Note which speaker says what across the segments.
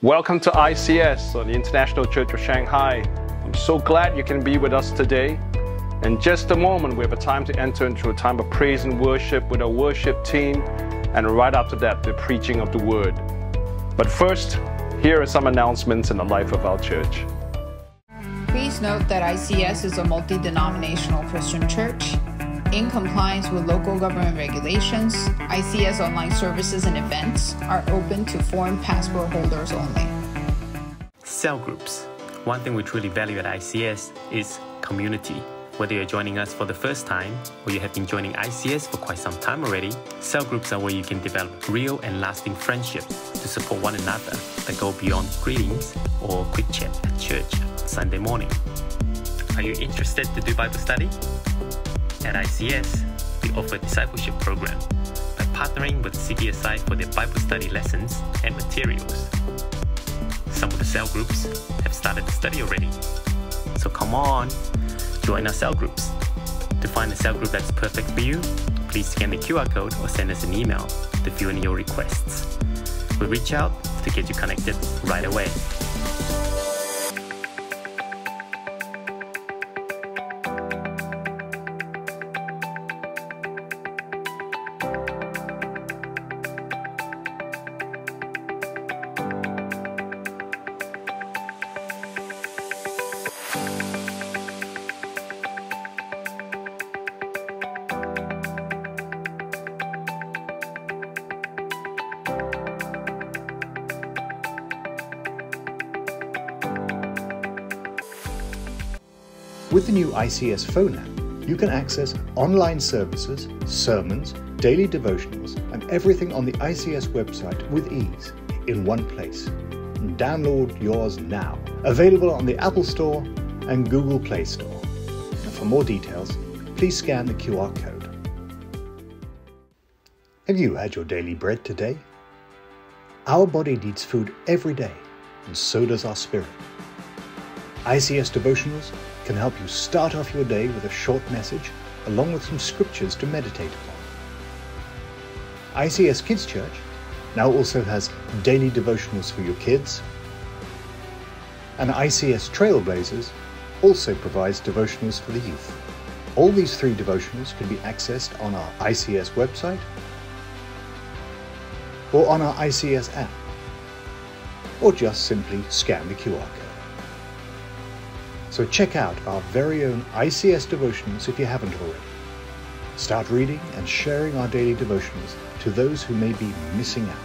Speaker 1: Welcome to ICS, or the International Church of Shanghai. I'm so glad you can be with us today. In just a moment, we have a time to enter into a time of praise and worship with our worship team, and right after that, the preaching of the Word. But first, here are some announcements in the life of our church.
Speaker 2: Please note that ICS is a multi-denominational Christian church. In compliance with local government regulations, ICS online services and events are open to foreign passport holders only.
Speaker 3: Cell groups. One thing we truly value at ICS is community. Whether you're joining us for the first time or you have been joining ICS for quite some time already, cell groups are where you can develop real and lasting friendships to support one another that go beyond greetings or quick chat at church on Sunday morning. Are you interested to do Bible study? At ICS, we offer a discipleship program by partnering with CDSI for their Bible study lessons and materials. Some of the cell groups have started to study already. So come on, join our cell groups. To find a cell group that's perfect for you, please scan the QR code or send us an email to fill in your requests. We'll reach out to get you connected right away.
Speaker 4: With the new ICS phone app, you can access online services, sermons, daily devotionals, and everything on the ICS website with ease in one place. Download yours now. Available on the Apple Store and Google Play Store. And for more details, please scan the QR code. Have you had your daily bread today? Our body needs food every day, and so does our spirit. ICS devotionals can help you start off your day with a short message along with some scriptures to meditate upon. ICS Kids Church now also has daily devotionals for your kids, and ICS Trailblazers also provides devotionals for the youth. All these three devotionals can be accessed on our ICS website or on our ICS app, or just simply scan the QR code. So check out our very own ICS devotionals if you haven't already. Start reading and sharing our daily devotionals to those who may be missing out.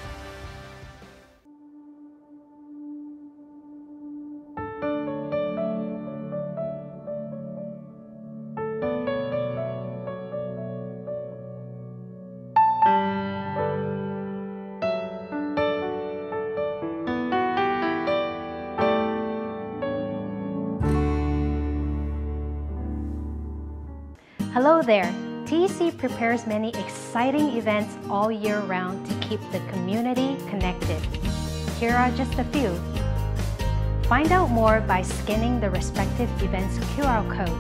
Speaker 5: Hello there! TEC prepares many exciting events all year round to keep the community connected. Here are just a few. Find out more by scanning the respective event's QR code.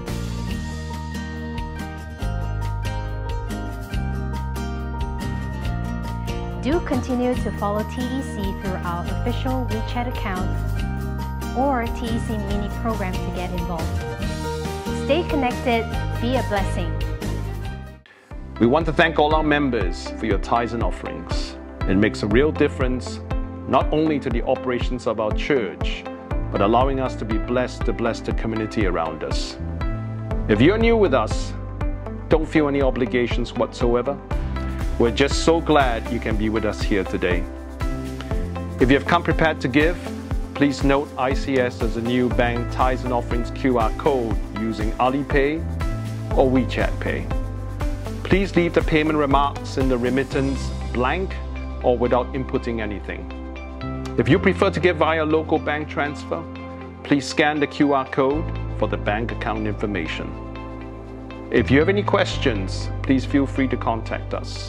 Speaker 5: Do continue to follow TEC through our official WeChat account or TEC mini program to get involved. Stay connected, be a blessing.
Speaker 1: We want to thank all our members for your tithes and offerings. It makes a real difference, not only to the operations of our church, but allowing us to be blessed to bless the community around us. If you're new with us, don't feel any obligations whatsoever. We're just so glad you can be with us here today. If you have come prepared to give, please note ICS as a new bank tithes and offerings QR code using Alipay or WeChat Pay. Please leave the payment remarks in the remittance blank or without inputting anything. If you prefer to give via local bank transfer, please scan the QR code for the bank account information. If you have any questions, please feel free to contact us.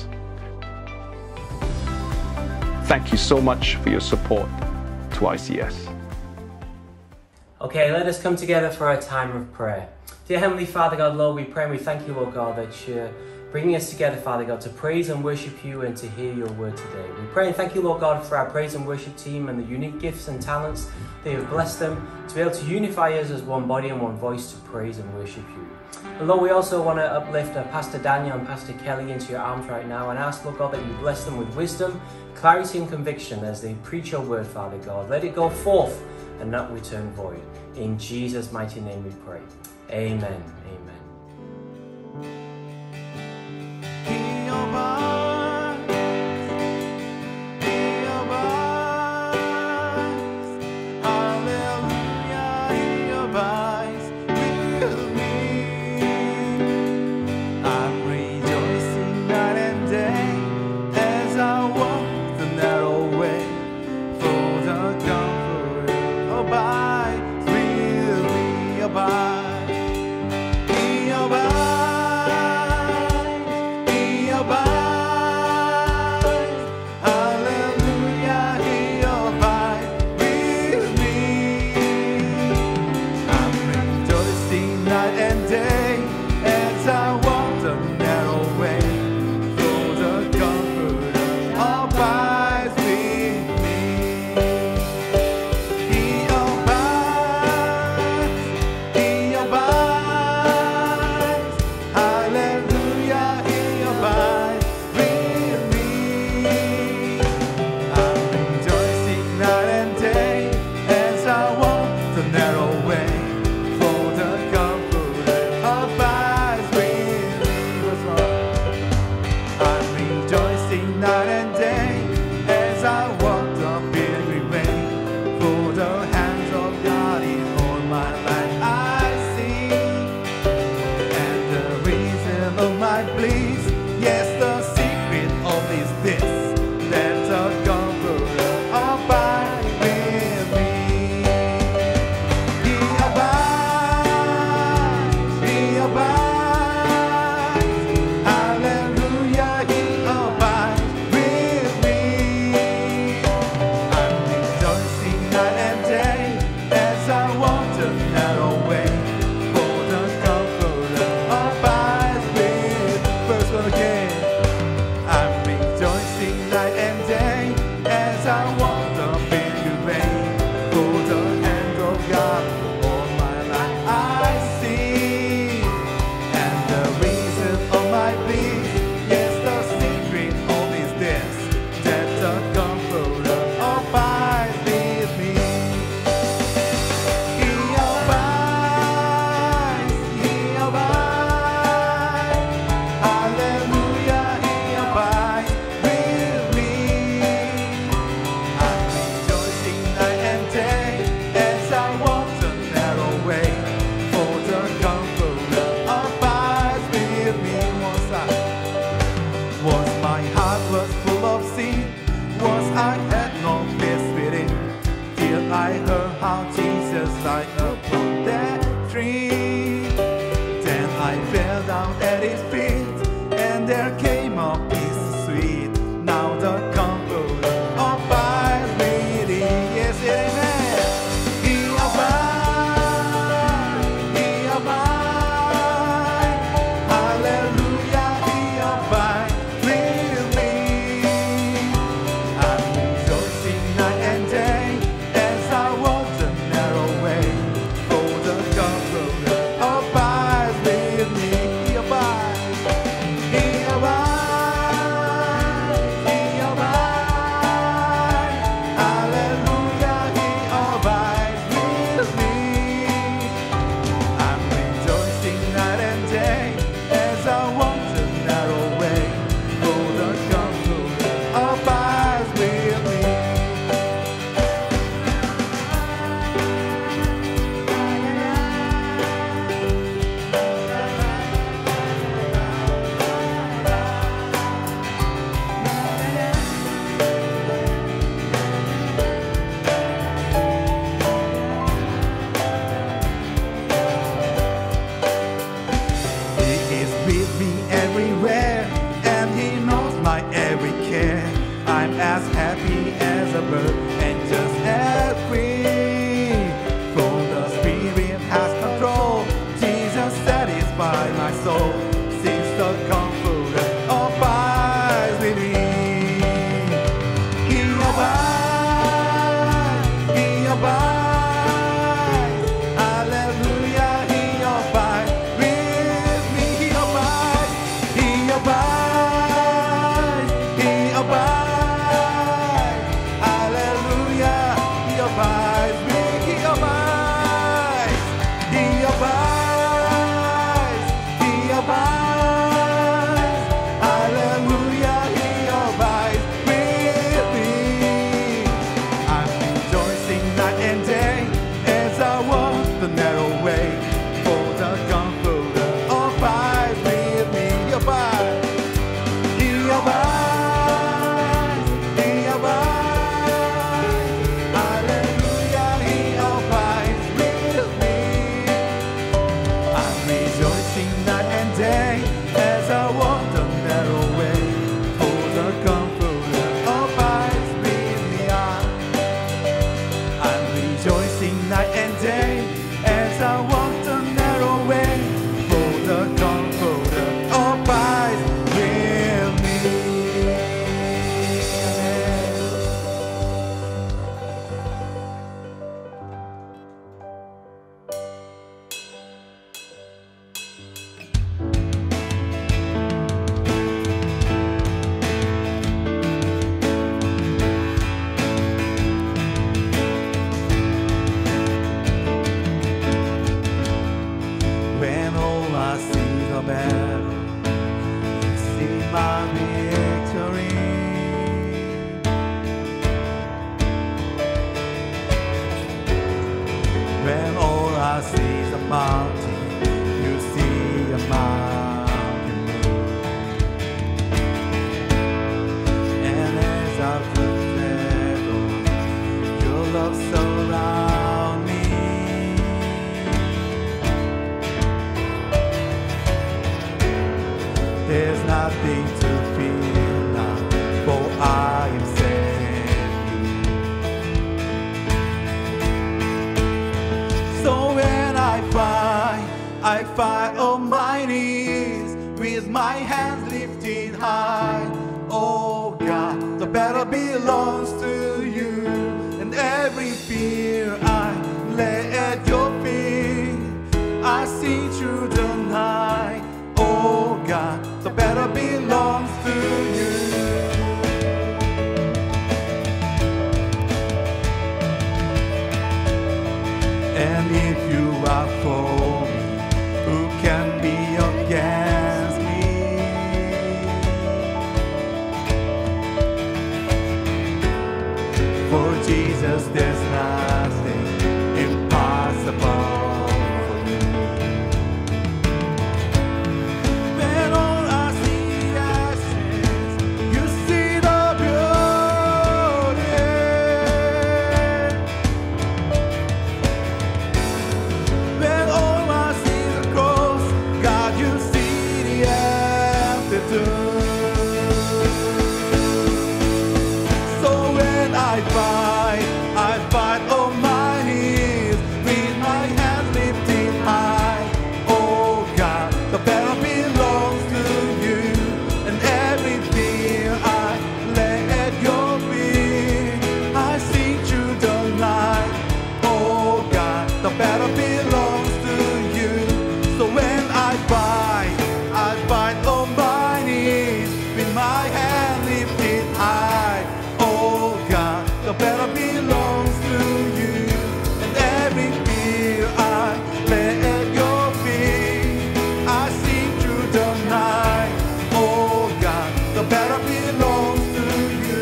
Speaker 1: Thank you so much for your support to ICS.
Speaker 6: Okay, let us come together for our time of prayer. Dear Heavenly Father, God, Lord, we pray and we thank you, Lord God, that you're bringing us together, Father God, to praise and worship you and to hear your word today. We pray and thank you, Lord God, for our praise and worship team and the unique gifts and talents that you have blessed them to be able to unify us as one body and one voice to praise and worship you. And Lord, we also want to uplift Pastor Daniel and Pastor Kelly into your arms right now and ask, Lord God, that you bless them with wisdom, clarity and conviction as they preach your word, Father God. Let it go forth and not return void. In Jesus' mighty name we pray. Amen. Amen.
Speaker 7: satisfy my soul since the comfort the battle belongs to you. And every fear I lay at your feet. I see through the night. Oh God, the battle belongs to you. And if you are for me, who can be against me? For Jesus, there's nothing impossible. When all I see is ashes, you see the beauty. When all I see is a cross, God, you see the empty tomb. So when I fight on my knees with my hands lifted high. Oh God, the battle belongs to you, and every fear I lay at your feet. I see through the night. Oh God, the battle belongs to you. So when I fight on my knees with my hand lifted high. Oh God, the battle belongs to you, and every fear I lay at your feet. I see through the night. Oh God, the battle belongs to you.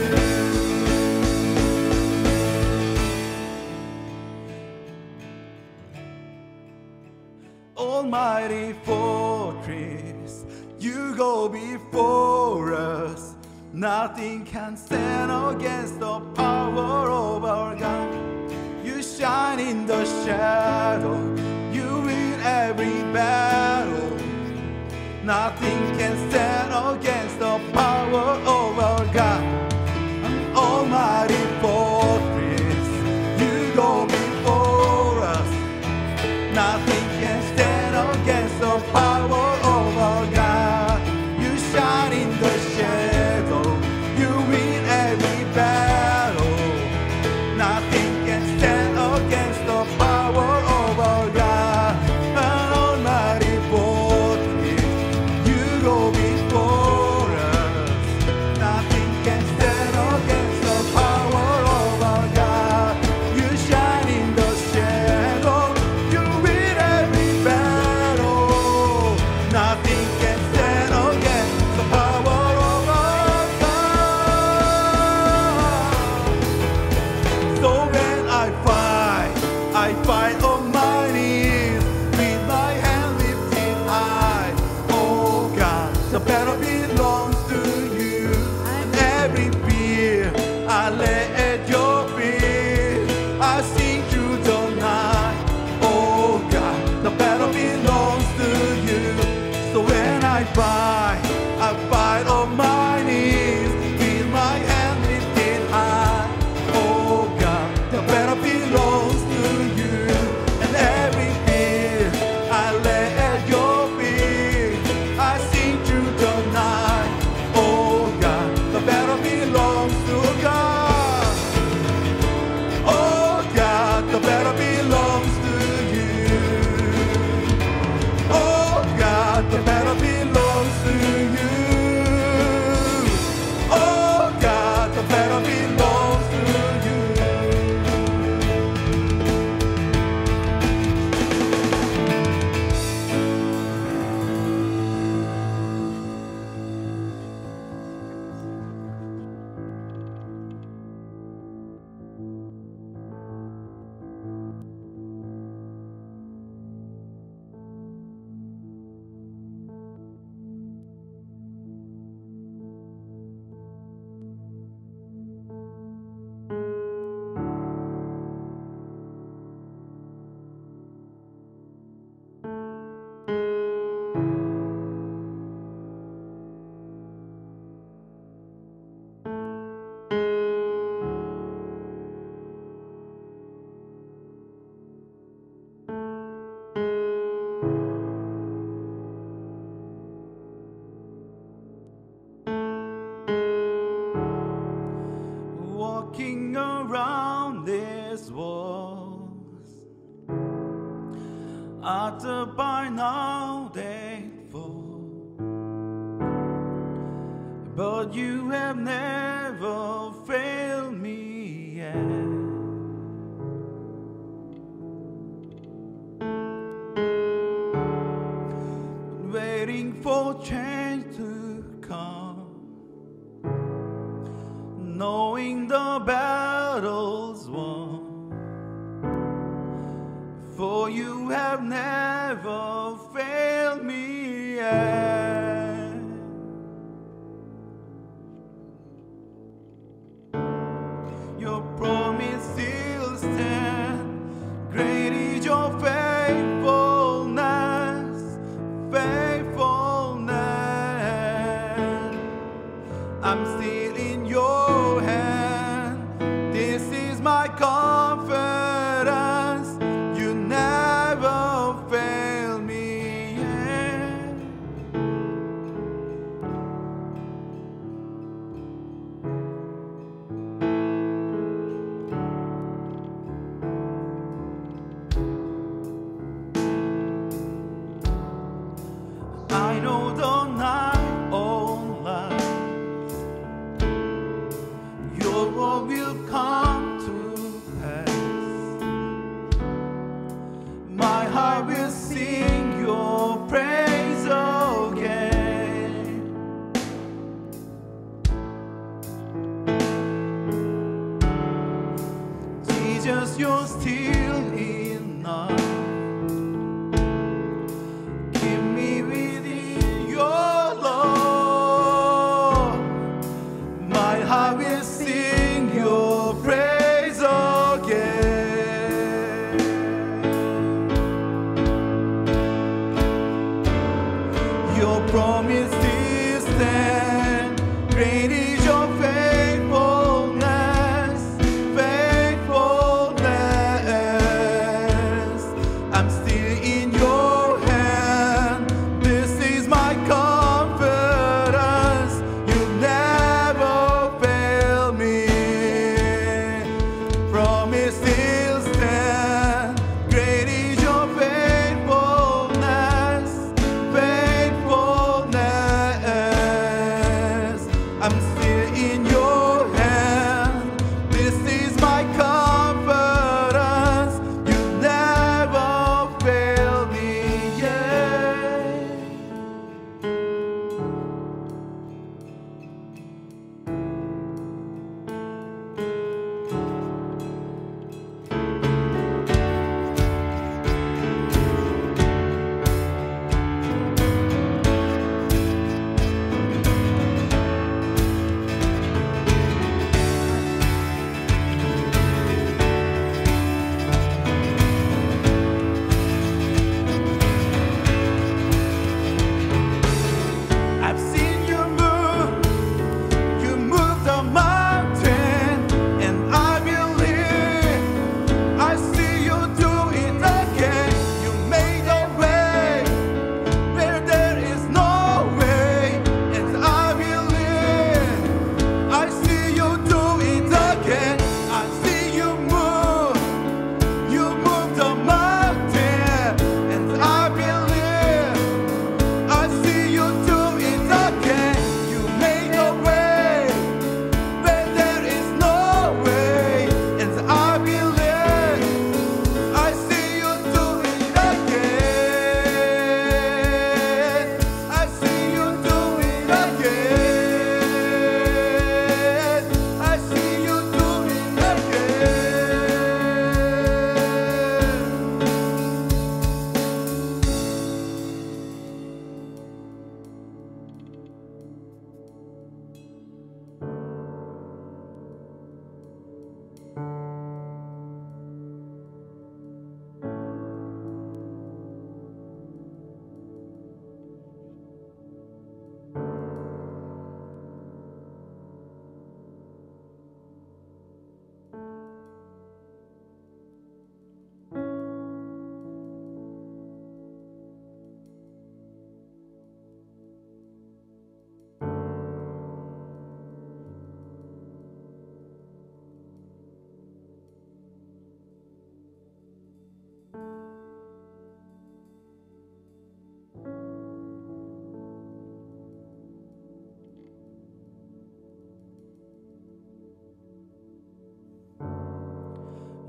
Speaker 7: Almighty fortress, you go before us. Nothing can stand against the power of our God. You shine in the shadow, you win every battle. Nothing can stand against the power of our God. An almighty fortress, you go before us. Nothing can stand against the power of our God. You shine in the shadow, you win every battle. Nothing can stand against the power of our God. An almighty fortress, you go before us. Nothing can stand against the power of our God. You shine in the shadow, you win every battle. Nothing can stand against the power of our God. So when I fight on my knees with my hand lifted high. Oh God, the battle belongs to you, and every fear I lay at your feet. I see through the night. Oh God, the battle belongs to you. So when I fight on my knees with my hand lifted high. Oh God, the battle belongs to you, and every fear I lay at your feet. I see through the night. Oh God, the battle belongs to God. Oh God, the battle belongs to you. Oh God, the battle belongs to you. Oh God, the battle belongs to you. promise was, after by now they fall, but you have never failed me yet. Waiting for change to come, knowing the battle's won, for you have never failed me yet. Your promise still stands, great is your faithfulness, faithfulness. I'm still in your hand, this is my confidence, you never fail me yet. I know the night all lies, your word will come to pass. My heart will sing your praise again. Jesus, you're still enough. Keep me within your love. My heart will sing your praise again. Your promise still stands, great is your faithfulness, faithfulness.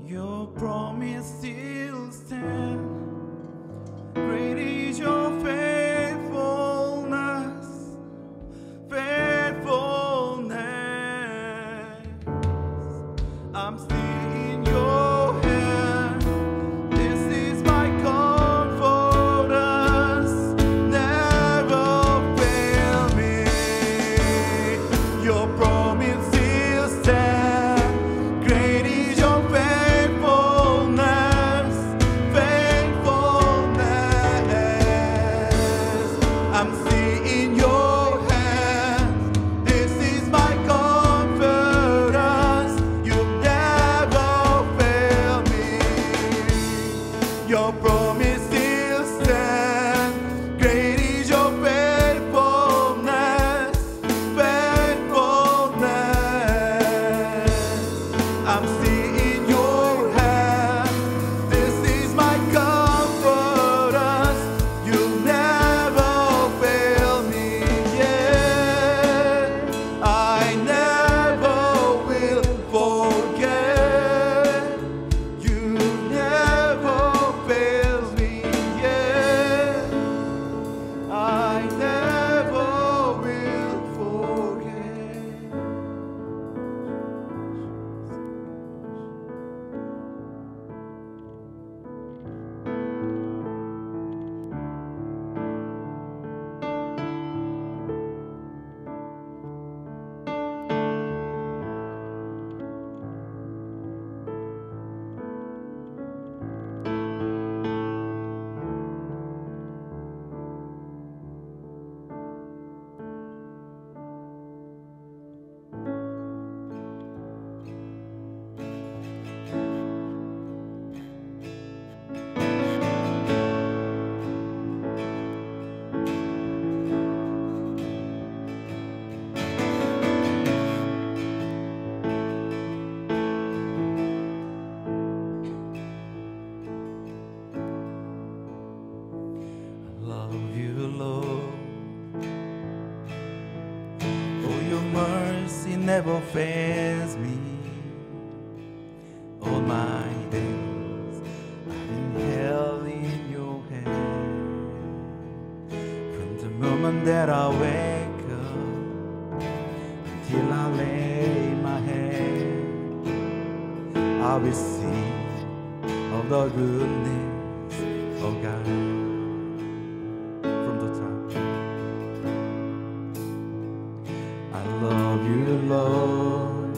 Speaker 7: Your promise still stands. Great is your faithfulness, faithfulness. I'm still in your hand. This is my confidence. Never fail me. Your promise still stands. Great is your faithfulness, faithfulness. I'm still in your hands. This is my confidence. You never fail me. Your promise still stands. Great is your faithfulness, faithfulness. I'm still in your hands. This is my confidence. You never fail me. Yeah, I never will forget. You never fail me. Yeah, I never will forget. Love you, Lord. Oh, your mercy never fails me. All my days I've been held in your hand. From the moment that I wake up until I lay my head, I will sing of the goodness of God. From the top, I love you, Lord.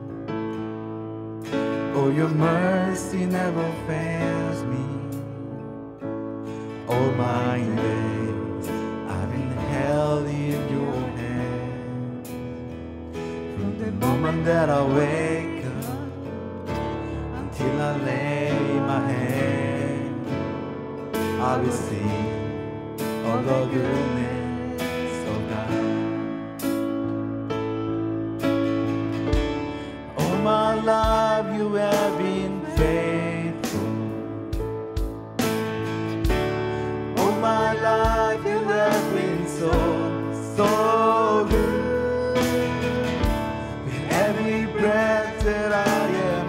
Speaker 7: Oh, your mercy never fails me. All my days I've been held in your hand. From the moment that I wake up until I lay my head, I will sing of the goodness of God. All my life you have been faithful. All my life you have been so, so good. With every breath that I am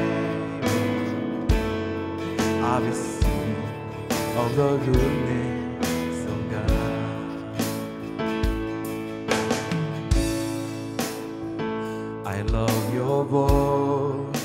Speaker 7: able, I will sing of the goodness of God. I love your voice.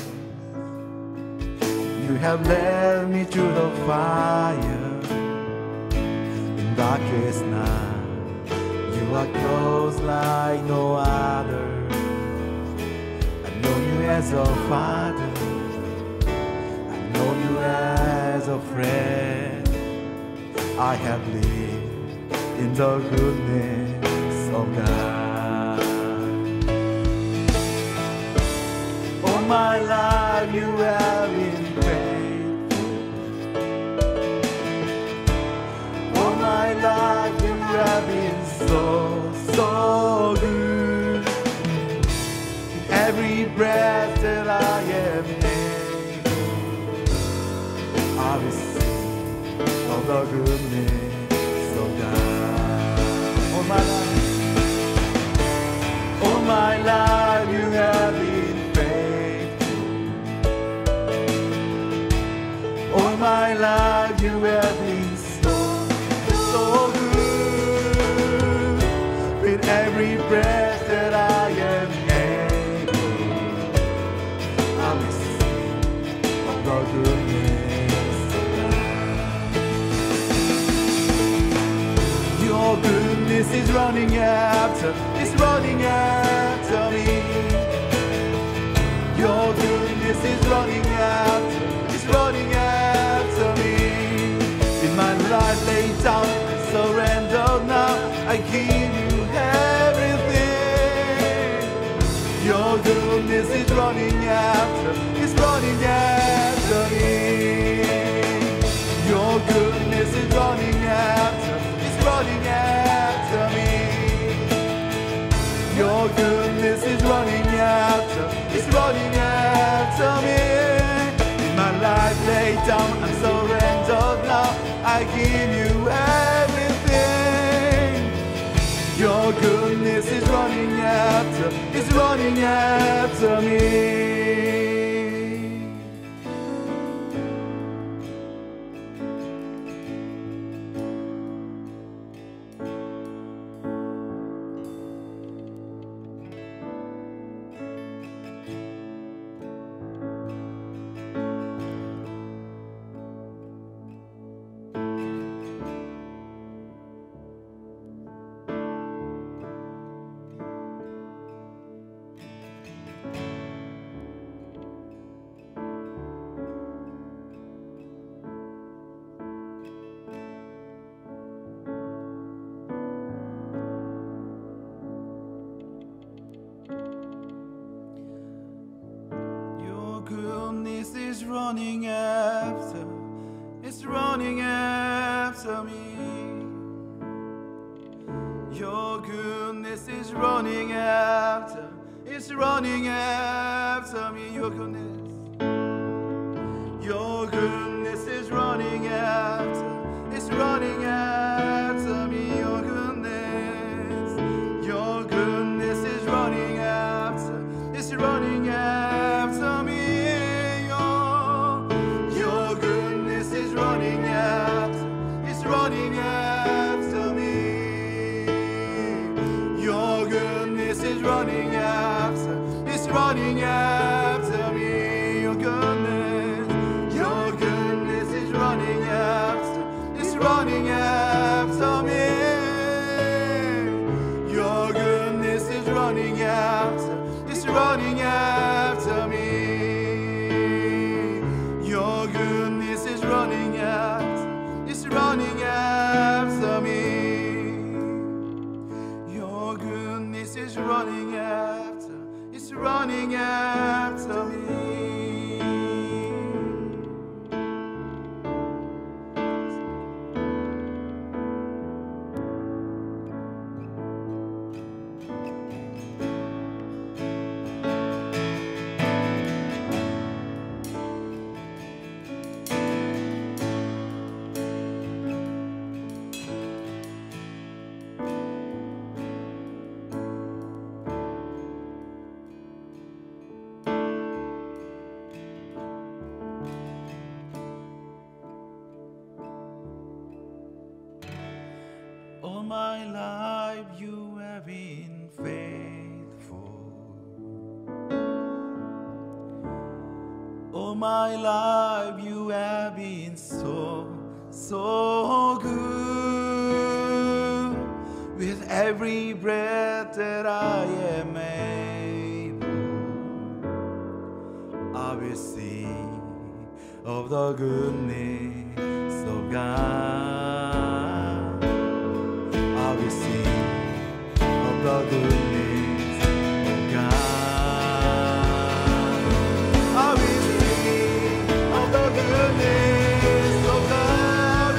Speaker 7: You have led me through the fire. In darkest night, you are close like no other. I've known you as a father. I've known you as a friend. I have lived in the goodness of God. All my life you have been faithful. All my life you have been so, so good. Every breath that I am able, I will sing of the goodness of God. All my life you have been faithful. you have been so, so good. With every breath that I am able, I will sing of the goodness of God. Your goodness is running after me. Your goodness is running after me. In my life laid down, surrendered now, I give you everything. Your goodness is running after me. Your goodness is running after me. Your goodness is running after me. In my life laid down, I'm surrendered now, I give you everything. Your goodness is running after me. Goodness is running after me. Your goodness is running after me. Your goodness is running after me. Your goodness is running after me. Your goodness is running after me. Your goodness is running after me. Your goodness is running after me. Your goodness is running after me. Your goodness is running after me. Your goodness is running after me. All my life you have been faithful. All my life you have been so, so good. With every breath that I am able, I will sing of the goodness of God. I will sing of the goodness of God. I will sing of the goodness of God.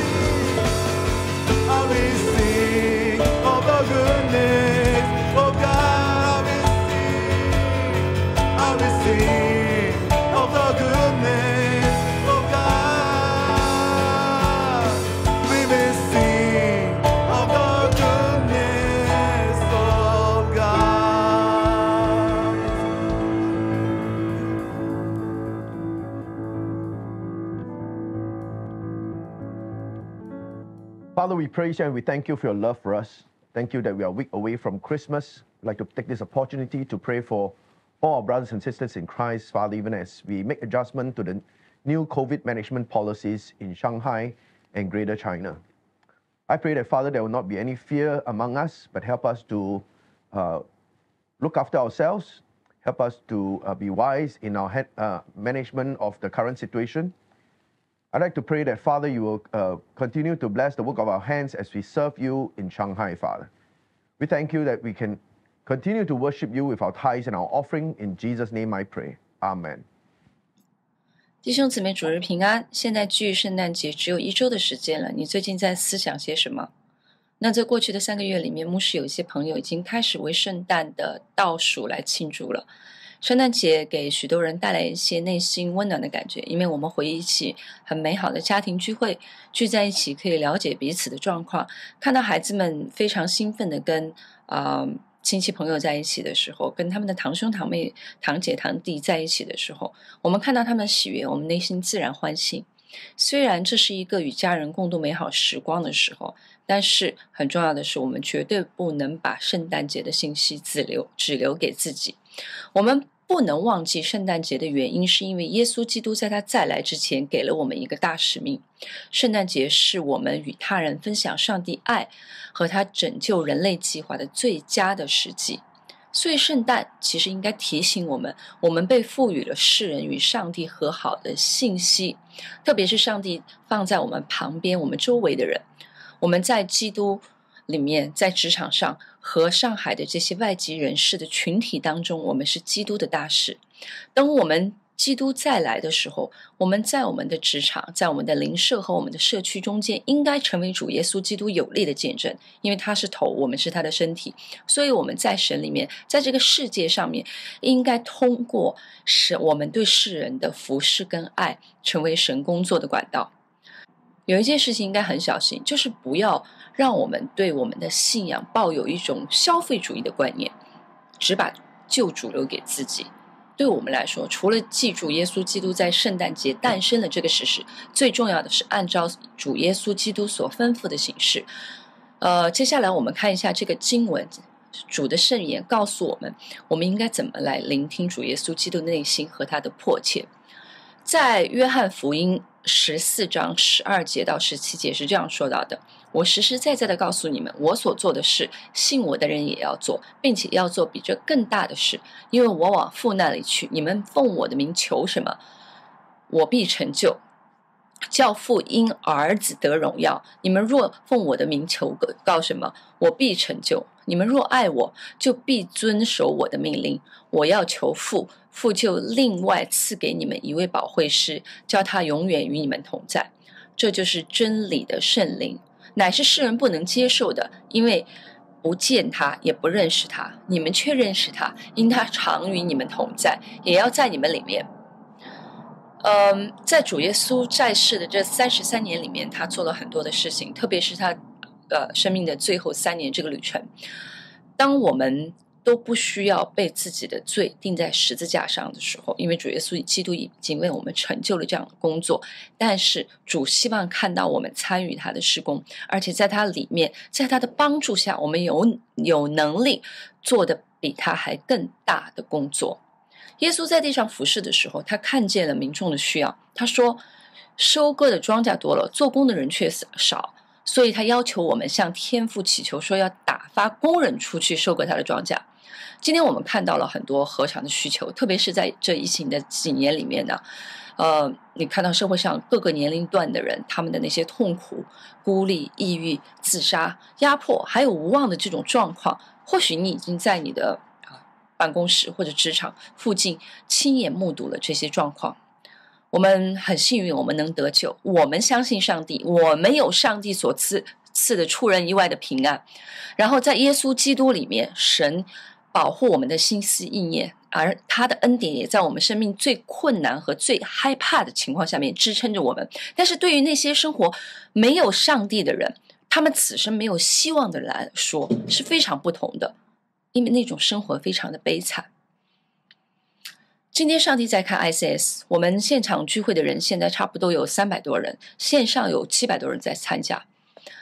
Speaker 7: I will sing of the goodness of God. I will sing of the goodness of God. We will sing of the goodness of God.
Speaker 8: Father, we praise you and we thank you for your love for us. Thank you that we are a week away from Christmas. We'd like to take this opportunity to pray for all our brothers and sisters in Christ, Father, even as we make adjustment to the new COVID management policies in Shanghai and Greater China. I pray that, Father, there will not be any fear among us, but help us to look after ourselves, help us to be wise in our management of the current situation. I'd like to pray that, Father, you will continue to bless the work of our hands as we serve you in Shanghai, Father. We thank you that we can continue to worship you with our tithes and our offering. In Jesus' name I pray. Amen.
Speaker 9: 弟兄姊妹，主日平安。现在距圣诞节只有1周的时间了，你最近在思想些什么？那在过去的3个月里面，牧师有一些朋友已经开始为圣诞的倒数来庆祝了。圣诞节给许多人带来一些内心温暖的感觉，因为我们回忆起很美好的家庭聚会，聚在一起可以了解彼此的状况，看到孩子们非常兴奋的跟亲戚朋友在一起的时候，跟他们的堂兄堂妹、堂姐堂弟在一起的时候，我们看到他们的喜悦，我们内心自然欢喜。虽然这是一个与家人共度美好时光的时候，但是很重要的是，我们绝对不能把圣诞节的信息只留给自己。我们不能忘记圣诞节的原因，是因为耶稣基督在他再来之前给了我们一个大使命。圣诞节是我们与他人分享上帝爱和他拯救人类计划的最佳的时机。所以圣诞其实应该提醒我们，我们被赋予了世人与上帝和好的信息，特别是上帝放在我们旁边、我们周围的人。我们在基督里面，在职场上和上海的这些外籍人士的群体当中，我们是基督的大使。等我们基督再来的时候，我们在我们的职场，在我们的邻舍和我们的社区中间，应该成为主耶稣基督有力的见证，因为他是头，我们是他的身体。所以我们在神里面，在这个世界上面，应该通过我们对世人的服侍跟爱，成为神工作的管道。有一件事情应该很小心，就是不要让我们对我们的信仰抱有一种消费主义的观念，只把救主留给自己。对我们来说，除了记住耶稣基督在圣诞节诞生的这个事实，最重要的是按照主耶稣基督所吩咐的形式。接下来我们看一下这个经文，主的圣言告诉我们，我们应该怎么来聆听主耶稣基督的内心和他的迫切。在约翰福音14章12节到17节是这样说到的：我实实在在的告诉你们，我所做的事，信我的人也要做，并且要做比这更大的事，因为我往父那里去。你们奉我的名求什么，我必成就，叫父因儿子得荣耀。你们若奉我的名求告什么，我必成就。你们若爱我，就必遵守我的命令。我要求父，父就另外赐给你们一位保惠师，叫他永远与你们同在。这就是真理的圣灵，乃是世人不能接受的，因为不见他，也不认识他。你们却认识他，因他常与你们同在，也要在你们里面。在主耶稣在世的这33年里面，他做了很多的事情，特别是他生命的最后3年这个旅程。当我们都不需要被自己的罪钉在十字架上的时候，因为主耶稣基督已经为我们成就了这样的工作，但是主希望看到我们参与他的事工，而且在他里面，在他的帮助下，我们有能力做的比他还更大的工作。耶稣在地上服侍的时候，他看见了民众的需要，他说收割的庄稼多了，做工的人却少，所以他要求我们向天父祈求，说要打发工人出去收割他的庄稼。今天我们看到了很多何尝的需求，特别是在这疫情的几年里面呢，你看到社会上各个年龄段的人，他们的那些痛苦、孤立、抑郁、自杀、压迫，还有无望的这种状况，或许你已经在你的办公室或者职场附近亲眼目睹了这些状况。我们很幸运，我们能得救，我们相信上帝，我们有上帝所赐的出人意外的平安。然后在耶稣基督里面，神保护我们的心思意念，而他的恩典也在我们生命最困难和最害怕的情况下面支撑着我们。但是对于那些生活没有上帝的人，他们此生没有希望的人来说是非常不同的，因为那种生活非常的悲惨。今天上帝在看 ICS， 我们现场聚会的人现在差不多有300多人，线上有700多人在参加。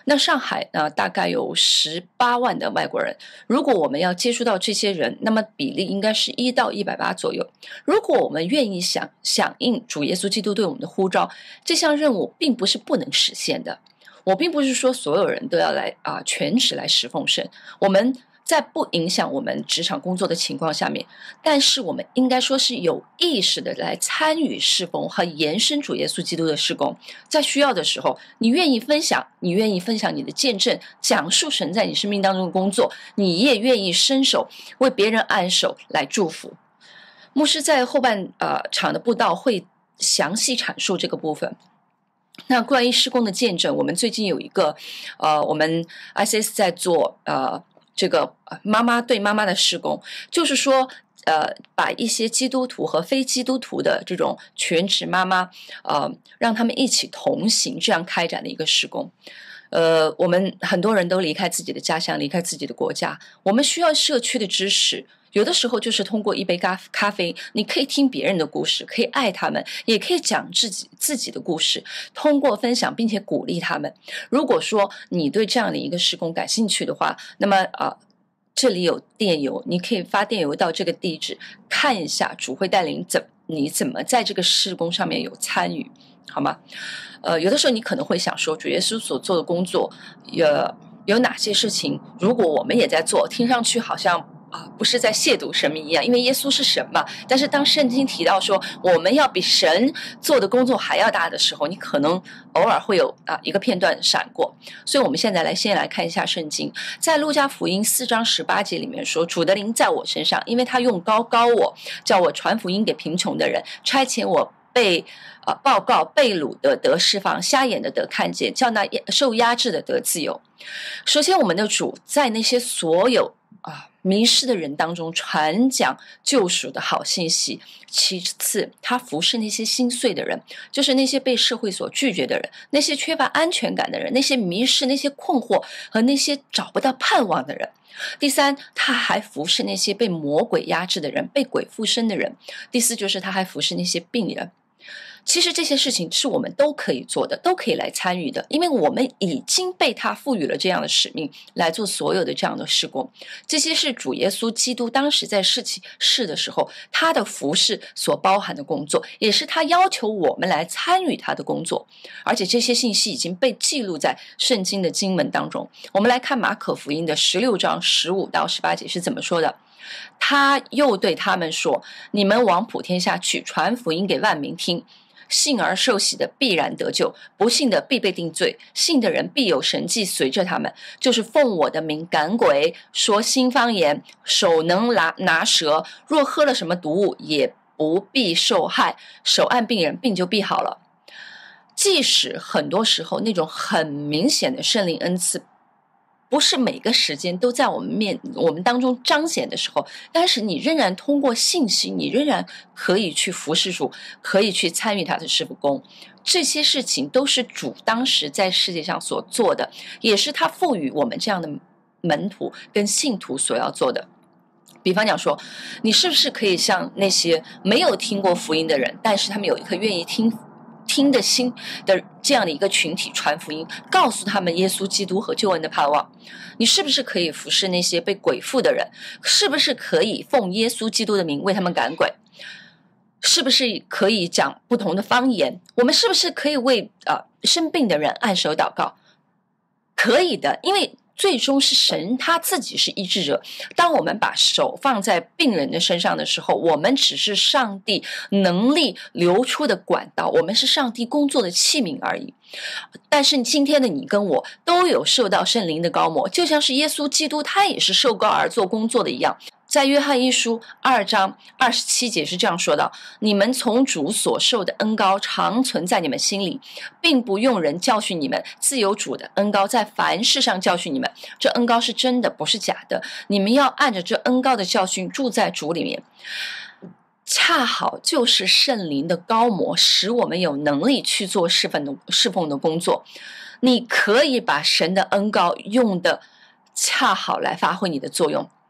Speaker 9: 那上海呢，大概有18万的外国人。如果我们要接触到这些人，那么比例应该是1到180左右。如果我们愿意响应主耶稣基督对我们的呼召，这项任务并不是不能实现的。我并不是说所有人都要来全职来侍奉神，我们在不影响我们职场工作的情况下面，但是我们应该说是有意识的来参与侍奉和延伸主耶稣基督的事工。在需要的时候，你愿意分享你的见证，讲述神在你生命当中的工作，你也愿意伸手为别人按手来祝福。牧师在后半场的布道会详细阐述这个部分。那关于事工的见证，我们最近有一个我们 ICS 在做这个妈妈对妈妈的事工，就是说把一些基督徒和非基督徒的这种全职妈妈让他们一起同行，这样开展的一个事工。我们很多人都离开自己的家乡，离开自己的国家，我们需要社区的支持。有的时候就是通过一杯咖啡，你可以听别人的故事，可以爱他们，也可以讲自己的故事，通过分享并且鼓励他们。如果说你对这样的一个事工感兴趣的话，那么这里有电邮，你可以发电邮到这个地址，看一下主会带领你怎么在这个事工上面有参与，好吗？有的时候你可能会想说，主耶稣所做的工作有哪些事情，如果我们也在做，听上去好像不是在亵渎神明一样，因为耶稣是神嘛。但是当圣经提到说我们要比神做的工作还要大的时候，你可能偶尔会有一个片段闪过。所以我们现在先来看一下圣经，在路加福音4章18节里面说，主的灵在我身上，因为他用膏膏我，叫我传福音给贫穷的人，差遣我被报告被掳的得释放，瞎眼的得看见，叫那受压制的得自由。首先我们的主在那些所有迷失的人当中传讲救赎的好信息。其次他服侍那些心碎的人，就是那些被社会所拒绝的人，那些缺乏安全感的人，那些迷失，那些困惑和那些找不到盼望的人。第三，他还服侍那些被魔鬼压制的人，被鬼附身的人。第四，就是他还服侍那些病人。其实这些事情是我们都可以做的，都可以来参与的，因为我们已经被他赋予了这样的使命，来做所有的这样的事工。这些是主耶稣基督当时在世的时候，他的服事所包含的工作，也是他要求我们来参与他的工作。而且这些信息已经被记录在圣经的经文当中。我们来看马可福音的16章15到18节是怎么说的。他又对他们说，你们往普天下去，传福音给万民听。信而受洗的必然得救，不信的必被定罪。信的人必有神迹随着他们，就是奉我的名赶鬼，说新方言，手能拿蛇，若喝了什么毒物，也不必受害。手按病人，病就必好了。即使很多时候那种很明显的圣灵恩赐不是每个时间都在我们当中彰显的时候，但是你仍然通过信息，你仍然可以去服侍主，可以去参与他的事工。这些事情都是主当时在世界上所做的，也是他赋予我们这样的门徒跟信徒所要做的。比方讲说，你是不是可以像那些没有听过福音的人，但是他们有一颗愿意听的心的这样的一个群体传福音，告诉他们耶稣基督和救恩的盼望？你是不是可以服侍那些被鬼附的人？是不是可以奉耶稣基督的名为他们赶鬼？是不是可以讲不同的方言？我们是不是可以为生病的人按手祷告？可以的，因为最终是神他自己是医治者。当我们把手放在病人的身上的时候，我们只是上帝能力流出的管道，我们是上帝工作的器皿而已。但是今天的你跟我都有受到圣灵的膏抹，就像是耶稣基督他也是受膏而做工作的一样。在约翰一书2章27节是这样说的，你们从主所受的恩膏常存在你们心里，并不用人教训你们，自有主的恩膏在凡事上教训你们。这恩膏是真的，不是假的，你们要按着这恩膏的教训住在主里面。恰好就是圣灵的膏抹，使我们有能力去做侍奉的工作。你可以把神的恩膏用的恰好来发挥你的作用。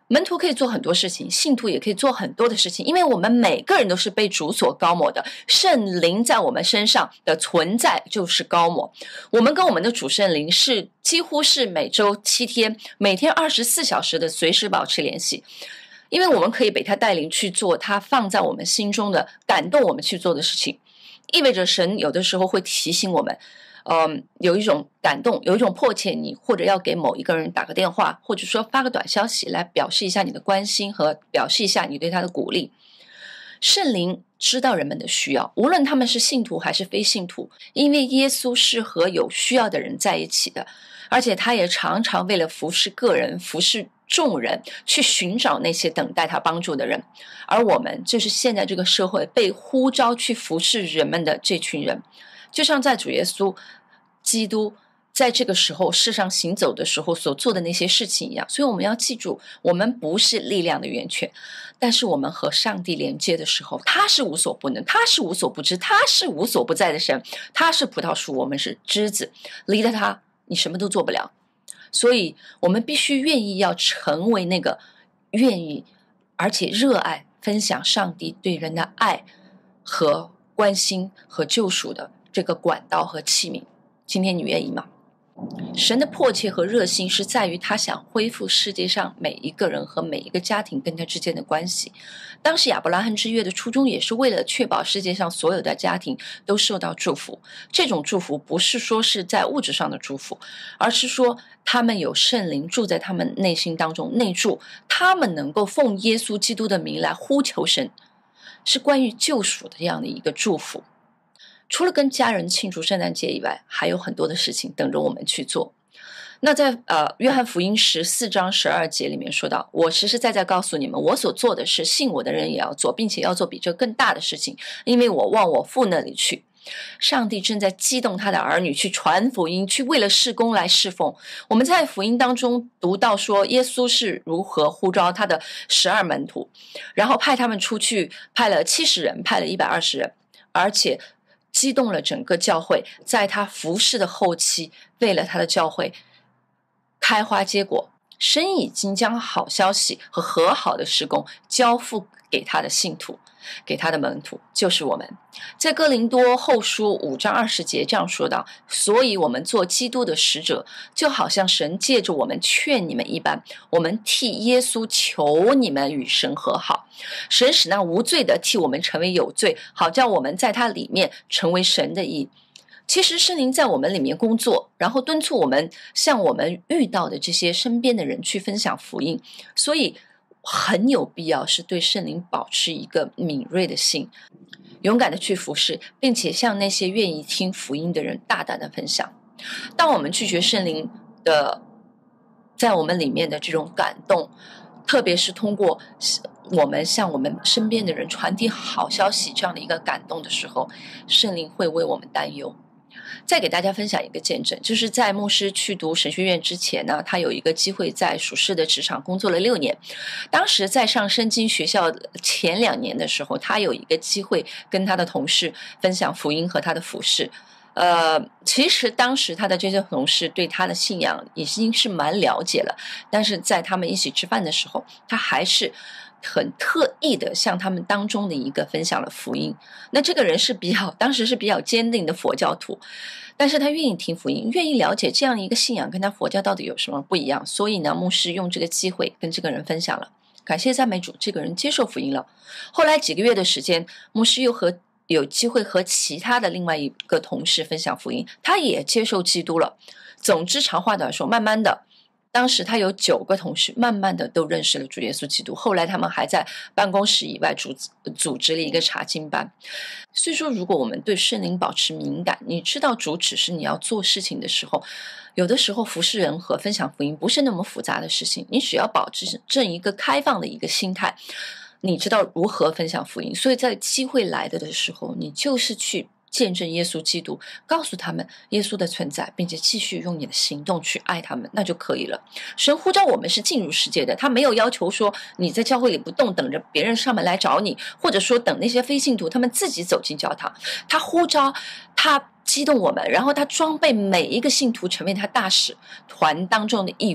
Speaker 9: 门徒可以做很多事情，信徒也可以做很多的事情，因为我们每个人都是被主所膏抹的，圣灵在我们身上的存在就是膏抹。我们跟我们的主圣灵是几乎是每周7天，每天24小时的随时保持联系，因为我们可以被他带领去做他放在我们心中的感动我们去做的事情，意味着神有的时候会提醒我们有一种感动，有一种迫切，你或者要给某一个人打个电话，或者说发个短消息来表示一下你的关心和表示一下你对他的鼓励。圣灵知道人们的需要，无论他们是信徒还是非信徒，因为耶稣是和有需要的人在一起的，而且他也常常为了服侍个人，服侍众人，去寻找那些等待他帮助的人。而我们就是现在这个社会被呼召去服侍人们的这群人，就像在主耶稣基督在这个时候世上行走的时候所做的那些事情一样。所以我们要记住，我们不是力量的源泉，但是我们和上帝连接的时候，他是无所不能，他是无所不知，他是无所不在的神，他是葡萄树，我们是枝子，离了他你什么都做不了。所以我们必须愿意要成为那个愿意而且热爱分享上帝对人的爱和关心和救赎的这个管道和器皿。今天你愿意吗？神的迫切和热心是在于他想恢复世界上每一个人和每一个家庭跟他之间的关系。当时亚伯拉罕之约的初衷也是为了确保世界上所有的家庭都受到祝福。这种祝福不是说是在物质上的祝福，而是说他们有圣灵住在他们内心当中内住，他们能够奉耶稣基督的名来呼求神，是关于救赎的这样的一个祝福。除了跟家人庆祝圣诞节以外，还有很多的事情等着我们去做。那在约翰福音14章12节里面说到，我实实在在告诉你们，我所做的事信我的人也要做，并且要做比这更大的事情，因为我往我父那里去。上帝正在激动他的儿女去传福音，去为了事工来侍奉。我们在福音当中读到说，耶稣是如何呼召他的12门徒，然后派他们出去，派了70人，派了120人，而且激动了整个教会，在他服侍的后期，为了他的教会开花结果，神已经将好消息和和好的事工交付给他的信徒，给他的门徒，就是我们。在哥林多后书5章20节这样说道，所以我们做基督的使者，就好像神借着我们劝你们一般，我们替耶稣求你们与神和好，神使那无罪的替我们成为有罪，好叫我们在他里面成为神的义。其实圣灵在我们里面工作，然后敦促我们向我们遇到的这些身边的人去分享福音，所以很有必要是对圣灵保持一个敏锐的心，勇敢的去服侍，并且向那些愿意听福音的人大胆的分享。当我们拒绝圣灵的在我们里面的这种感动，特别是通过我们向我们身边的人传递好消息这样的一个感动的时候，圣灵会为我们担忧。再给大家分享一个见证，就是在牧师去读神学院之前呢，他有一个机会在属世的职场工作了6年。当时在上圣经学校前2年的时候，他有一个机会跟他的同事分享福音和他的服事。其实当时他的这些同事对他的信仰已经是蛮了解了，但是在他们一起吃饭的时候，他还是很特意的向他们当中的一个分享了福音。那这个人是当时是比较坚定的佛教徒，但是他愿意听福音，愿意了解这样一个信仰跟他佛教到底有什么不一样。所以呢，牧师用这个机会跟这个人分享了，感谢赞美主，这个人接受福音了。后来几个月的时间，牧师又有机会和其他的另外一个同事分享福音，他也接受基督了。总之长话短说，慢慢的当时他有9个同事，慢慢的都认识了主耶稣基督。后来他们还在办公室以外组织了一个查经班。所以说，如果我们对圣灵保持敏感，你知道主指示你要做事情的时候，有的时候服侍人和分享福音不是那么复杂的事情，你只要保持这一个开放的一个心态，你知道如何分享福音。所以在机会来的时候，你就是去见证耶稣基督，告诉他们耶稣的存在，并且继续用你的行动去爱他们，那就可以了。神呼召我们是进入世界的，他没有要求说你在教会里不动，等着别人上门来找你，或者说等那些非信徒他们自己走进教堂。他呼召，他激动我们，然后他装备每一个信徒成为他大使团当中的一员。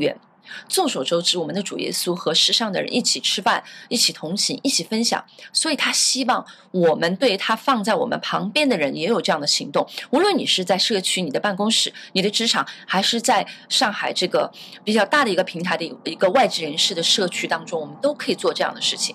Speaker 9: 众所周知，我们的主耶稣和世上的人一起吃饭，一起同行，一起分享，所以他希望我们对他放在我们旁边的人也有这样的行动。无论你是在社区、你的办公室、你的职场，还是在上海这个比较大的一个平台的一个外籍人士的社区当中，我们都可以做这样的事情。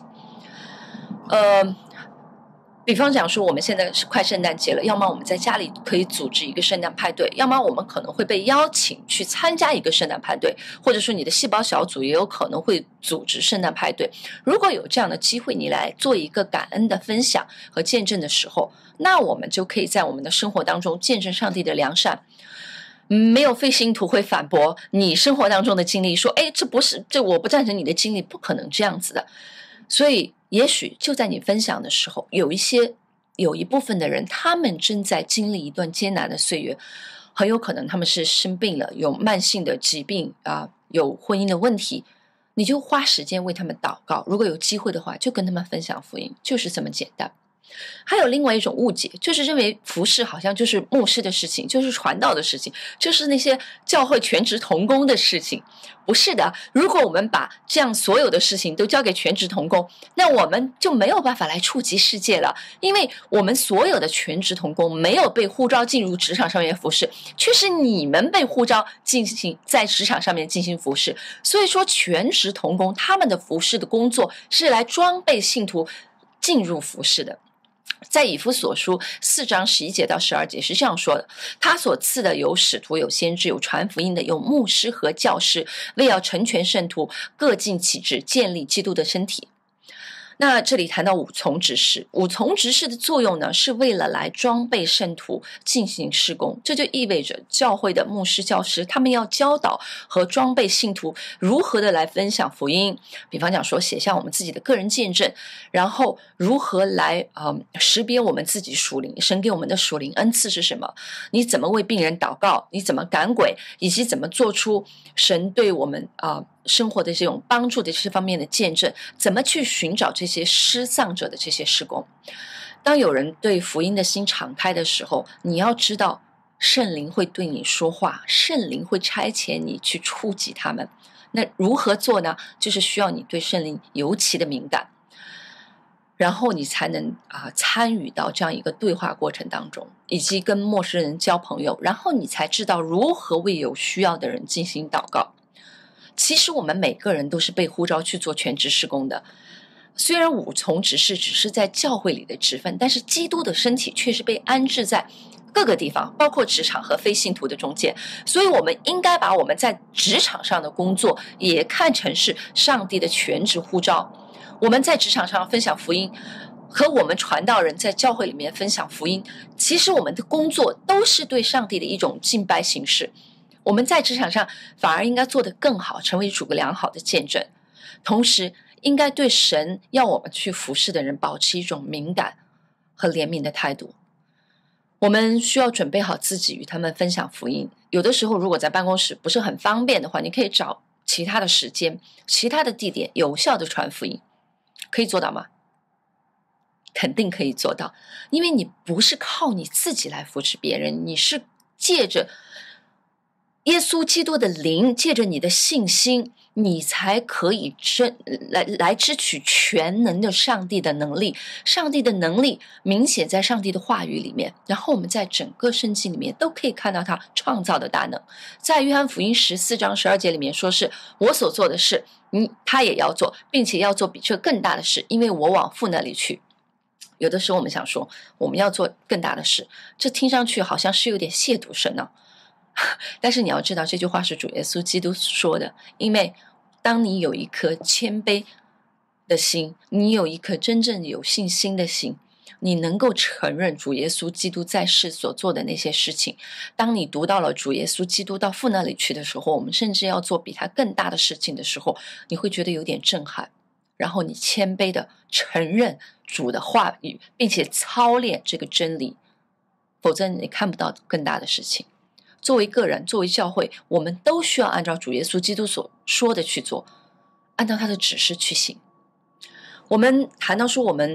Speaker 9: 比方讲说，我们现在是快圣诞节了，要么我们在家里可以组织一个圣诞派对，要么我们可能会被邀请去参加一个圣诞派对，或者说你的细胞小组也有可能会组织圣诞派对。如果有这样的机会，你来做一个感恩的分享和见证的时候，那我们就可以在我们的生活当中见证上帝的良善。没有非信徒会反驳你生活当中的经历，说这我不赞成你的经历，不可能这样子的。所以也许就在你分享的时候，有一部分的人，他们正在经历一段艰难的岁月，很有可能他们是生病了，有慢性的疾病有婚姻的问题，你就花时间为他们祷告，如果有机会的话就跟他们分享福音，就是这么简单。还有另外一种误解，就是认为服事好像就是牧师的事情，就是传道的事情，就是那些教会全职同工的事情。不是的，如果我们把这样所有的事情都交给全职同工，那我们就没有办法来触及世界了，因为我们所有的全职同工没有被呼召进入职场上面服事，却是你们被呼召在职场上面进行服事。所以说全职同工他们的服事的工作是来装备信徒进入服事的。在以弗所书4章11节到12节是这样说的，他所赐的有使徒，有先知，有传福音的，有牧师和教师，为要成全圣徒，各尽其职，建立基督的身体。那这里谈到五从执事，五从执事的作用呢，是为了来装备圣徒进行事工。这就意味着教会的牧师、教师，他们要教导和装备信徒如何的来分享福音。比方讲说，写下我们自己的个人见证，然后如何来识别我们自己属灵神给我们的属灵恩赐是什么？你怎么为病人祷告？你怎么赶鬼？以及怎么做出神对我们生活的这种帮助的这方面的见证，怎么去寻找这些失丧者的这些事工。当有人对福音的心敞开的时候，你要知道圣灵会对你说话，圣灵会差遣你去触及他们。那如何做呢？就是需要你对圣灵尤其的敏感，然后你才能参与到这样一个对话过程当中，以及跟陌生人交朋友，然后你才知道如何为有需要的人进行祷告。其实我们每个人都是被呼召去做全职事工的，虽然五从执事只是在教会里的职分，但是基督的身体却是被安置在各个地方，包括职场和非信徒的中间。所以我们应该把我们在职场上的工作也看成是上帝的全职呼召。我们在职场上分享福音，和我们传道人在教会里面分享福音，其实我们的工作都是对上帝的一种敬拜形式。我们在职场上反而应该做得更好，成为主个良好的见证，同时应该对神要我们去服侍的人保持一种敏感和怜悯的态度。我们需要准备好自己与他们分享福音。有的时候如果在办公室不是很方便的话，你可以找其他的时间、其他的地点有效的传福音。可以做到吗？肯定可以做到，因为你不是靠你自己来扶持别人，你是借着耶稣基督的灵，借着你的信心，你才可以来支取全能的上帝的能力。上帝的能力明显在上帝的话语里面，然后我们在整个圣经里面都可以看到他创造的大能。在约翰福音14章12节里面说，是我所做的事他也要做，并且要做比这更大的事，因为我往父那里去。有的时候我们想说我们要做更大的事，这听上去好像是有点亵渎神呢。但是你要知道，这句话是主耶稣基督说的，因为当你有一颗谦卑的心，你有一颗真正有信心的心，你能够承认主耶稣基督在世所做的那些事情。当你读到了主耶稣基督到父那里去的时候，我们甚至要做比他更大的事情的时候，你会觉得有点震撼，然后你谦卑的承认主的话语，并且操练这个真理，否则你看不到更大的事情。作为个人，作为教会，我们都需要按照主耶稣基督所说的去做，按照他的指示去行。我们谈到说我们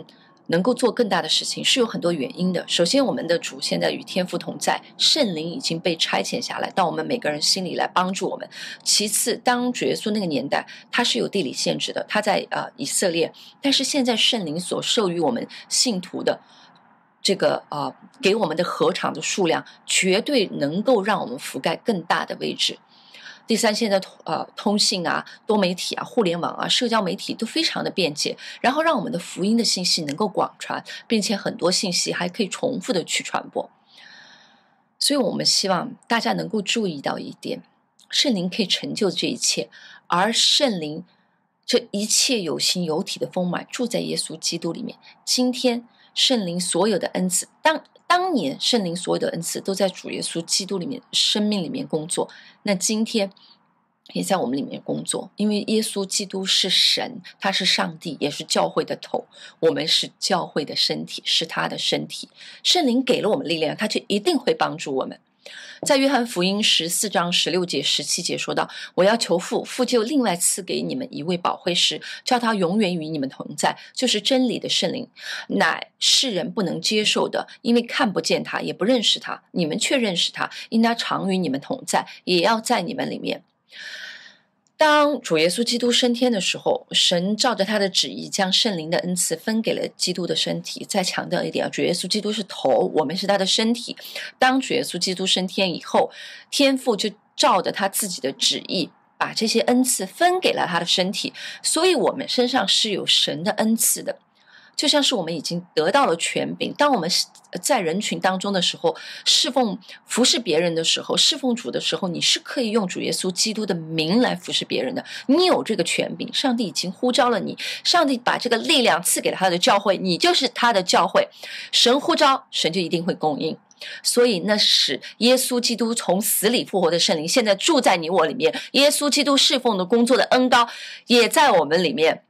Speaker 9: 能够做更大的事情，是有很多原因的。首先，我们的主现在与天父同在，圣灵已经被差遣下来到我们每个人心里来帮助我们。其次，当主耶稣那个年代，他是有地理限制的，他在以色列，但是现在圣灵所授予我们信徒的这个给我们的禾场的数量，绝对能够让我们覆盖更大的位置。第三，现在通信啊、多媒体啊、互联网啊、社交媒体都非常的便捷，然后让我们的福音的信息能够广传，并且很多信息还可以重复的去传播。所以我们希望大家能够注意到一点，圣灵可以成就这一切，而圣灵这一切有形有体的丰满住在耶稣基督里面。今天圣灵所有的恩赐，当年圣灵所有的恩赐都在主耶稣基督里面生命里面工作，那今天也在我们里面工作。因为耶稣基督是神，他是上帝，也是教会的头，我们是教会的身体，是他的身体。圣灵给了我们力量，他就一定会帮助我们。在约翰福音14章16节17节说到，我要求父，父就另外赐给你们一位保惠师，叫他永远与你们同在，就是真理的圣灵，乃世人不能接受的，因为看不见他，也不认识他，你们却认识他，因他常与你们同在，也要在你们里面。当主耶稣基督升天的时候，神照着他的旨意将圣灵的恩赐分给了基督的身体。再强调一点，主耶稣基督是头，我们是他的身体。当主耶稣基督升天以后，天父就照着他自己的旨意把这些恩赐分给了他的身体，所以我们身上是有神的恩赐的。就像是我们已经得到了权柄，当我们在人群当中的时候，服侍别人的时候，侍奉主的时候，你是可以用主耶稣基督的名来服侍别人的。你有这个权柄，上帝已经呼召了你，上帝把这个力量赐给了他的教会，你就是他的教会。神呼召，神就一定会供应。所以那使耶稣基督从死里复活的圣灵现在住在你我里面，耶稣基督侍奉的工作的恩膏也在我们里面。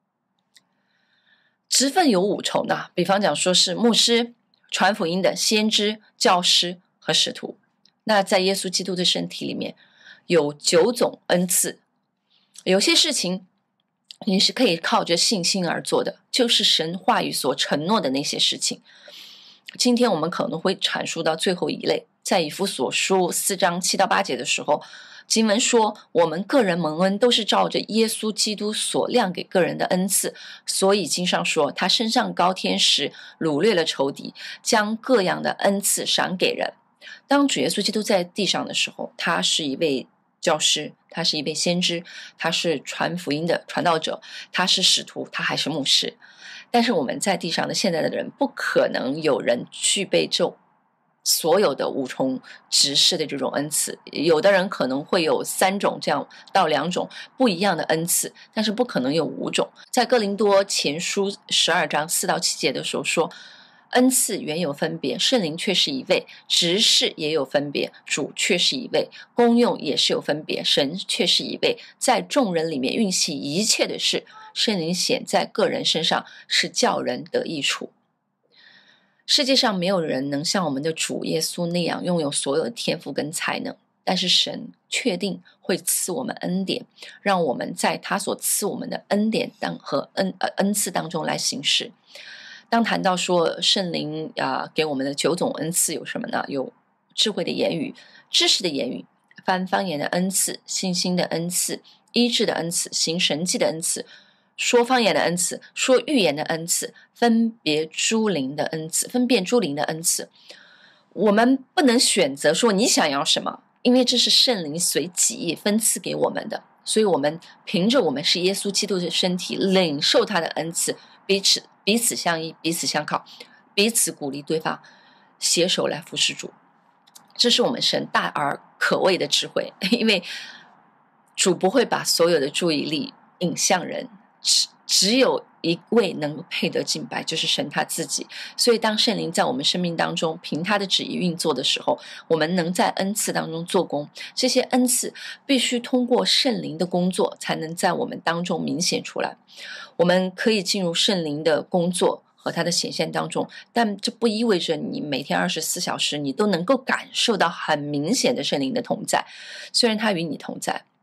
Speaker 9: 职分有5重的，比方讲说是牧师、传福音的、先知、教师和使徒。那在耶稣基督的身体里面有9种恩赐，有些事情你是可以靠着信心而做的，就是神话语所承诺的那些事情。今天我们可能会阐述到最后一类，在以弗所书4章7到8节的时候，经文说，我们个人蒙恩都是照着耶稣基督所量给个人的恩赐，所以经上说，他升上高天时掳掠了仇敌，将各样的恩赐赏给人。当主耶稣基督在地上的时候，他是一位教师，他是一位先知，他是传福音的传道者，他是使徒，他还是牧师。但是我们在地上的现在的人，不可能有人具备这所有的5重执事的这种恩赐。有的人可能会有3种这样到2种不一样的恩赐，但是不可能有5种。在哥林多前书12章4到7节的时候说，恩赐原有分别，圣灵却是一位，执事也有分别，主却是一位，功用也是有分别，神却是一位，在众人里面运行一切的事，圣灵显在个人身上，是叫人得益处。世界上没有人能像我们的主耶稣那样拥有所有的天赋跟才能，但是神确定会赐我们恩典，让我们在他所赐我们的恩典和恩赐当中来行事。当谈到说圣灵给我们的9种恩赐有什么呢？有智慧的言语、知识的言语、翻方言的恩赐、信心的恩赐、医治的恩赐、行神迹的恩赐、说方言的恩赐、说预言的恩赐、分辨诸灵的恩赐。我们不能选择说你想要什么，因为这是圣灵随己意分赐给我们的，所以我们凭着我们是耶稣基督的身体，领受他的恩赐，彼此相依，彼此相靠，彼此鼓励对方，携手来服侍主。这是我们神大而可畏的智慧，因为主不会把所有的注意力引向人，只有一位能配得敬拜，就是神他自己。所以当圣灵在我们生命当中凭他的旨意运作的时候，我们能在恩赐当中做工。这些恩赐必须通过圣灵的工作才能在我们当中明显出来。我们可以进入圣灵的工作和他的显现当中，但这不意味着你每天24小时你都能够感受到很明显的圣灵的同在。虽然他与你同在，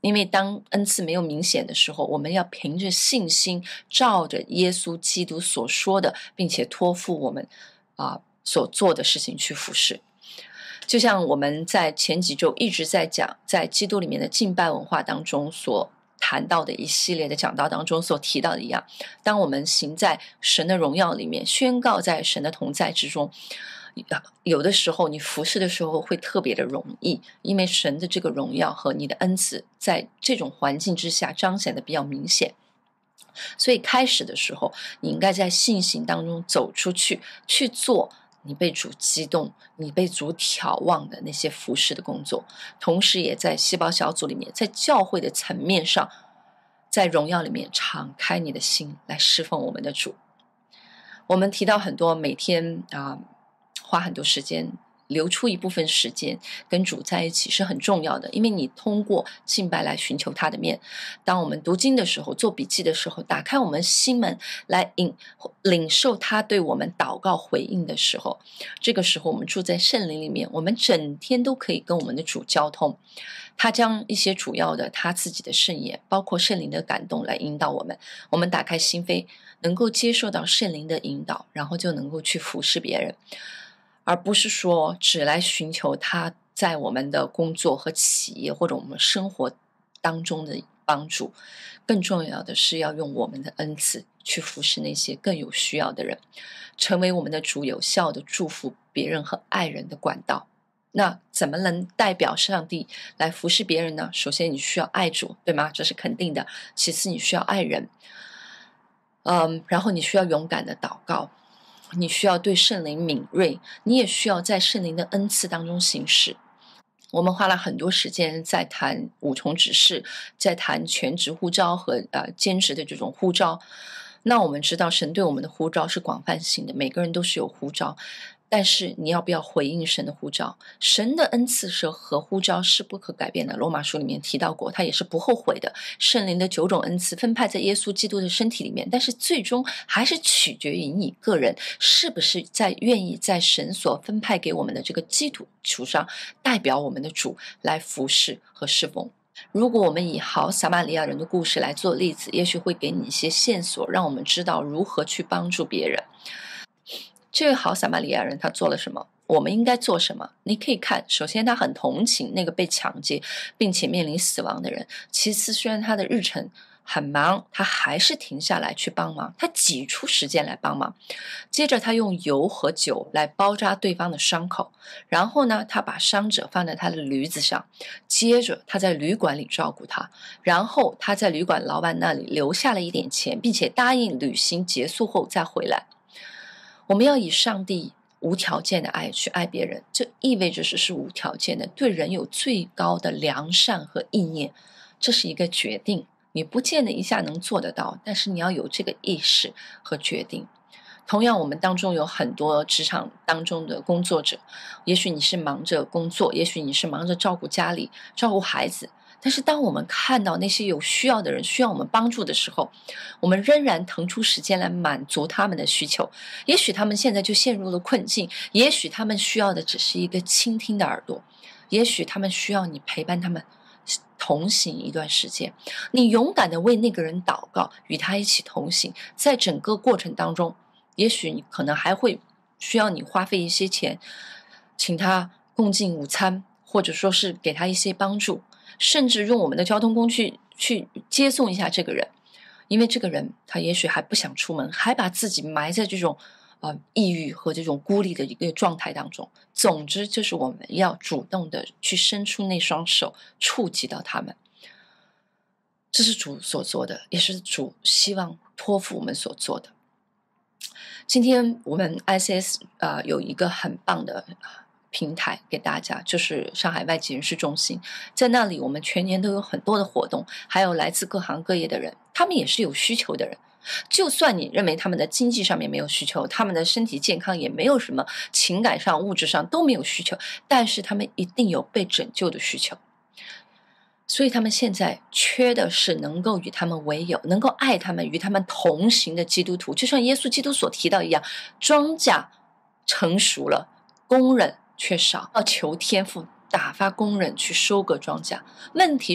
Speaker 9: 因为当恩赐没有明显的时候，我们要凭着信心，照着耶稣基督所说的，并且托付我们所做的事情去服侍。就像我们在前几周一直在讲，在基督里面的敬拜文化当中所谈到的一系列的讲道当中所提到的一样，当我们行在神的荣耀里面，宣告在神的同在之中，有的时候你服侍的时候会特别的容易，因为神的这个荣耀和你的恩赐在这种环境之下彰显的比较明显。所以开始的时候，你应该在信心当中走出去，去做你被主激动、你被主挑望的那些服侍的工作，同时也在细胞小组里面，在教会的层面上，在荣耀里面敞开你的心来侍奉我们的主。我们提到很多每天花很多时间，留出一部分时间跟主在一起是很重要的，因为你通过敬拜来寻求他的面。当我们读经的时候，做笔记的时候，打开我们心门来领受他对我们祷告回应的时候，这个时候我们住在圣灵里面，我们整天都可以跟我们的主交通。他将一些主要的他自己的圣言，包括圣灵的感动来引导我们，我们打开心扉，能够接受到圣灵的引导，然后就能够去服侍别人，而不是说只来寻求他在我们的工作和企业或者我们生活当中的帮助。更重要的是要用我们的恩赐去服侍那些更有需要的人，成为我们的主有效的祝福别人和爱人的管道。那怎么能代表上帝来服侍别人呢？首先你需要爱主，对吗？这是肯定的。其次你需要爱人，然后你需要勇敢的祷告，你需要对圣灵敏锐，你也需要在圣灵的恩赐当中行事。我们花了很多时间在谈五重指示，在谈全职呼召和兼职的这种呼召。那我们知道神对我们的呼召是广泛性的，每个人都是有呼召，但是你要不要回应神的呼召？神的恩赐是和呼召是不可改变的，罗马书里面提到过，他也是不后悔的。圣灵的9种恩赐分派在耶稣基督的身体里面，但是最终还是取决于你个人是不是愿意在神所分派给我们的这个基督上代表我们的主来服侍和侍奉。如果我们以好撒玛利亚人的故事来做例子，也许会给你一些线索，让我们知道如何去帮助别人。这位好撒玛利亚人他做了什么？我们应该做什么？你可以看，首先他很同情那个被抢劫并且面临死亡的人，其次虽然他的日程很忙，他还是停下来去帮忙，他挤出时间来帮忙。接着他用油和酒来包扎对方的伤口，然后呢，他把伤者放在他的驴子上，接着他在旅馆里照顾他，然后他在旅馆老板那里留下了一点钱，并且答应旅行结束后再回来。我们要以上帝无条件的爱去爱别人，这意味着是无条件的，对人有最高的良善和意念，这是一个决定，你不见得一下能做得到，但是你要有这个意识和决定。同样，我们当中有很多职场当中的工作者，也许你是忙着工作，也许你是忙着照顾家里、照顾孩子，但是当我们看到那些有需要的人需要我们帮助的时候，我们仍然腾出时间来满足他们的需求。也许他们现在就陷入了困境，也许他们需要的只是一个倾听的耳朵，也许他们需要你陪伴他们同行一段时间，你勇敢的为那个人祷告，与他一起同行。在整个过程当中，也许你可能还会需要你花费一些钱，请他共进午餐，或者说是给他一些帮助，甚至用我们的交通工具去接送一下这个人，因为这个人他也许还不想出门，还把自己埋在这种抑郁和这种孤立的一个状态当中。总之就是我们要主动的去伸出那双手，触及到他们。这是主所做的，也是主希望托付我们所做的。今天我们 ICS 有一个很棒的平台给大家，就是上海外籍人士中心。在那里我们全年都有很多的活动，还有来自各行各业的人，他们也是有需求的人。就算你认为他们的经济上面没有需求，他们的身体健康也没有什么，情感上物质上都没有需求，但是他们一定有被拯救的需求。所以他们现在缺的是能够与他们为友，能够爱他们、与他们同行的基督徒。就像耶稣基督所提到一样，庄稼成熟了，工人却少，要求天父打发工人去收割庄稼。问题是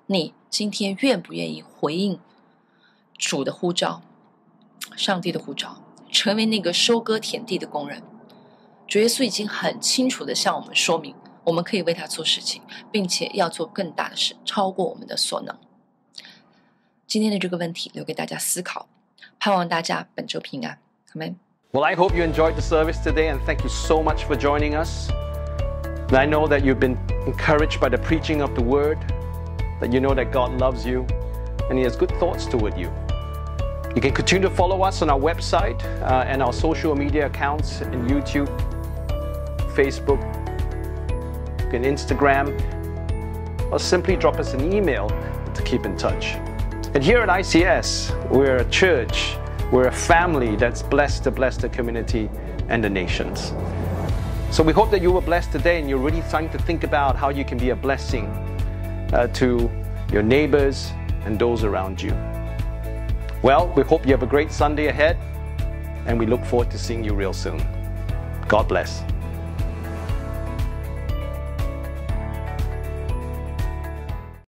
Speaker 9: 你今天愿不愿意回应主的呼召，上帝的呼召，成为那个收割田地的工人？主耶稣已经很清楚地向我们说明，我们可以为他做事情，并且要做更大的事，超过我们的所能。今天的这个问题留给大家思考，盼望大家本周平安。阿们。
Speaker 1: Well, I hope you enjoyed the service today, and thank you so much for joining us. And I know that you've been encouraged by the preaching of the word, that you know that God loves you and He has good thoughts toward you. You can continue to follow us on our website and our social media accounts in YouTube, Facebook, and Instagram, or simply drop us an email to keep in touch. And here at ICS, we're a church, we're a family that's blessed to bless the community and the nations. So we hope that you were blessed today and you're really starting to think about how you can be a blessing to your neighbors and those around you. Well, we hope you have a great Sunday ahead, and we look forward to seeing you real soon. God bless.